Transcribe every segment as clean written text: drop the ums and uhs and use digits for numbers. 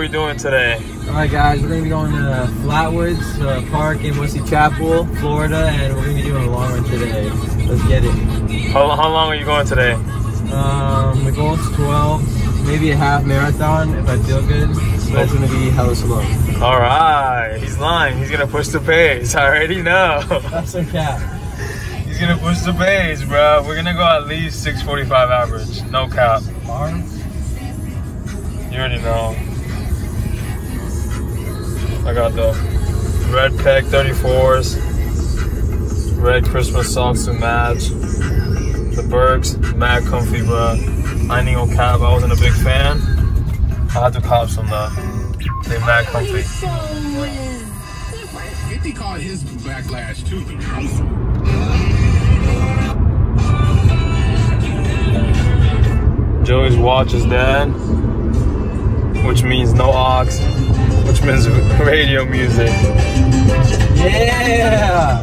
doing today? Alright guys, we're going to be going to Flatwoods Park in Wesley Chapel, Florida, and we're going to be doing a long run today. Let's get it. How long are you going today? The goal is 12, maybe a half marathon if I feel good, but it's going to be hella slow. Alright, he's lying. He's going to push the pace. I already know. That's a cap. He's going to push the pace, bro. We're going to go at least 6:45 average. No cap. Alright. You already know. I got the red peg 34s, red Christmas socks to match. The Bergs, mad comfy, bro. I ain't gonna cap, I wasn't a big fan. I had to cop some though. They mad comfy. 50 caught his backlash too. Joey's watch is dead, which means no aux, which means radio music. Yeah!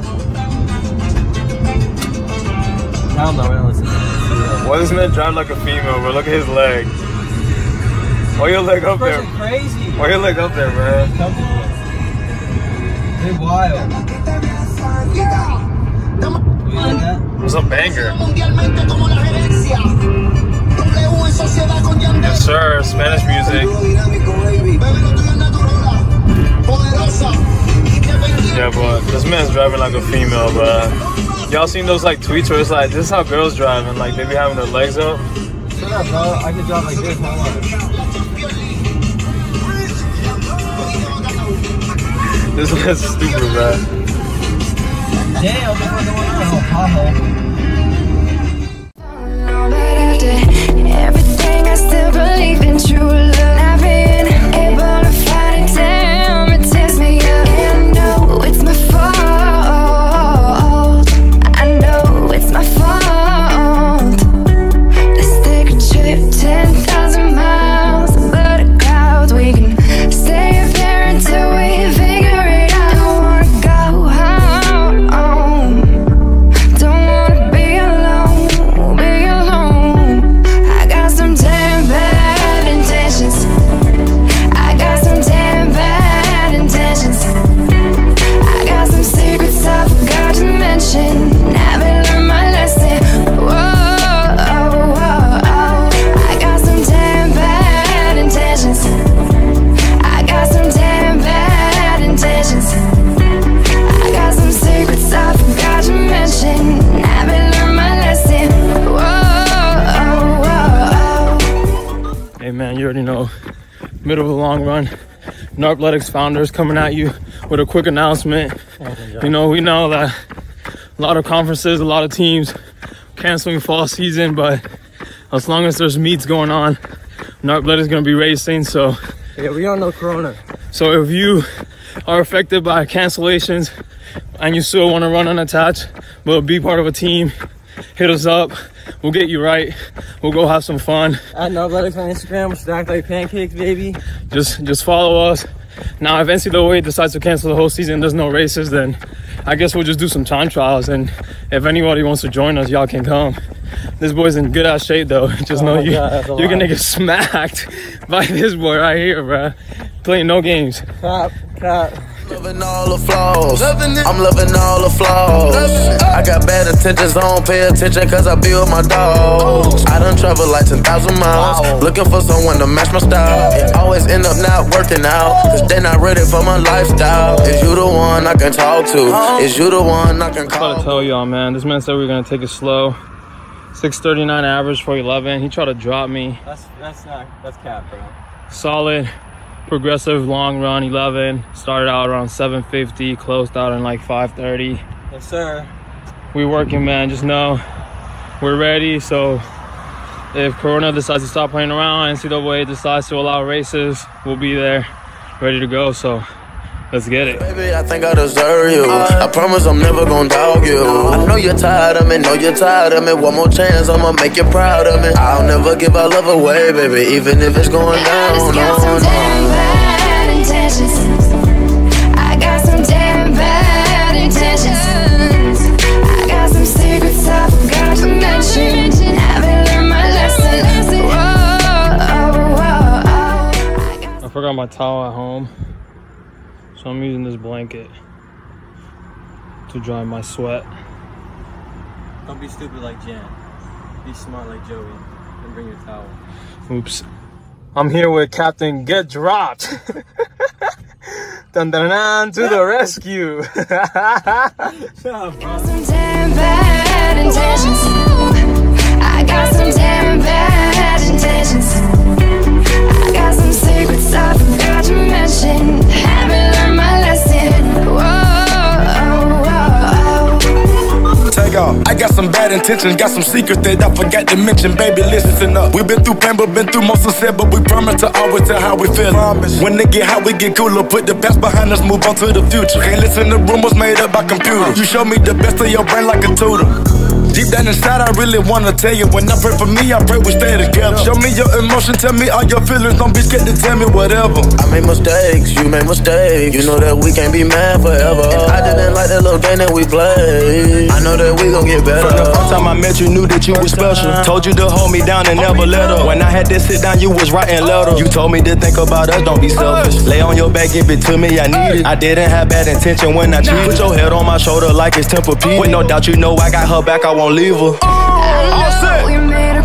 Hell no, we don't listen to that. Why does this man drive like a female, bro? Look at his leg. Why your leg up there? Crazy. Why your leg up there, man? They're wild. You like that? What's a banger? Yes, sir. Spanish music. Yeah, but this man's driving like a female, bro. Y'all seen those like tweets where it's like, this is how girls drive and like they be having their legs up? Shut up, bro. I can drive like this. Hold on. This man's stupid, bro. Damn, what's going on? Pothole. Everything I still believe in true love. I've been able to fight it down. It tears me up. And I know it's my fault. I know it's my fault. Let's take a trip 10,000 miles above the clouds. We can stay up there until we figure it out. Don't wanna go home. Don't wanna be alone. Be alone. I got some damn bad intentions. I got some damn bad intentions. I got some secrets I forgot to mention. Haven't learned my lesson. Whoa, I got some damn bad intentions. I got some damn bad intentions. I got some secrets I forgot to mention. Haven't learned my lesson. Whoa. Hey man, you already know, middle of a long run. Narpletics Founders coming at you with a quick announcement. You know, we know that a lot of conferences, a lot of teams canceling fall season, but as long as there's meets going on, Narpletics is gonna be racing. So Yeah, we don't know Corona. So if you are affected by cancellations and you still want to run unattached, but be part of a team, hit us up. We'll get you right. We'll go have some fun. At Narpletics on Instagram, we're stacked like pancakes, baby. Just follow us. Now, if NCAA decides to cancel the whole season, there's no races, then I guess we'll just do some time trials. And if anybody wants to join us, y'all can come. This boy's in good ass shape though. Just know you're gonna get smacked by this boy right here, bro. Playing no games. Cap. Loving all the flaws. I'm loving all the flaws. I got bad intentions, don't pay attention cause I be with my dogs. I done traveled like 10,000 miles, looking for someone to match my style. Always end up not working out, cause they not ready for my lifestyle. Is you the one I can talk to? Is you the one I can call? I gotta tell y'all, man, this man said we were gonna take it slow. 6:39 average for 11. He tried to drop me. That's cap, bro. Solid, progressive long run 11. Started out around 7:50, closed out in like 5:30. Yes, sir. We working, man. Just know we're ready. So if Corona decides to stop playing around, NCAA decides to allow races, we'll be there, ready to go. So let's get it. Baby, I think I deserve you. I promise I'm never gonna dog you. I know you're tired of me, know you're tired of me. One more chance, I'ma make you proud of me. I'll never give our love away, baby, even if it's going down. I got some damn bad intentions. I got some damn bad intentions. I got some secrets I forgot to mention. Haven't learned my lesson. Whoa. forgot my towel at home, so I'm using this blanket to dry my sweat. Don't be stupid like Jan. Be smart like Joey. And bring your towel. Oops. I'm here with Captain Get Dropped. Dun dun dun, to the rescue. Got some damn bad intentions. I got some damn bad intentions. I got some secrets I forgot to mention. Haven't learned my lesson. Whoa. Take off. I got some bad intentions, got some secrets that I forgot to mention. Baby, listen up. We've been through pain, but been through most success. But we promise to always tell how we feel. When they get hot, we get cooler. Put the past behind us, move on to the future. Can't listen to rumors made up by computers. You show me the best of your brain like a tutor. Deep down inside, I really wanna tell you. When I pray for me, I pray we stay together. Show me your emotion, tell me all your feelings. Don't be scared to tell me whatever. I made mistakes, you made mistakes. You know that we can't be mad forever. And I didn't like that little game that we played. I know that we gon' get better. From the first time I met you, knew that you was special. Told you to hold me down and never let up. When I had to sit down, you was writing letters. You told me to think about us, don't be selfish. Lay on your back, give it to me, I need it. I didn't have bad intention when I cheated. Put your head on my shoulder like it's Tempur-Pedic. With no doubt, you know I got her back, I won't leave her. I know we made